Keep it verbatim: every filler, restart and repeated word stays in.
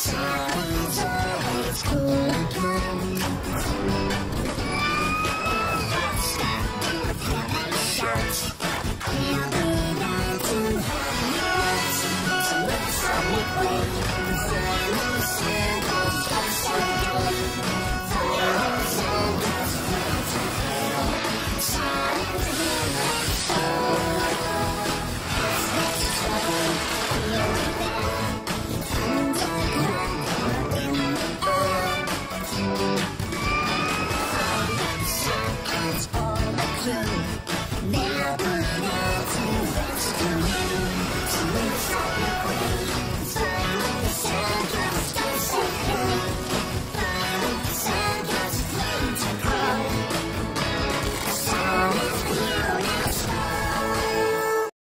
Sounds always cool again. Let's start with your shout. He'll be there to help you out. So let's have it way. Follow circles, that's our goal. Follow circles, that's our goal. Time to hear that soul. Let's go. Here we go. Now we're out to rescue you. So let's stop your way.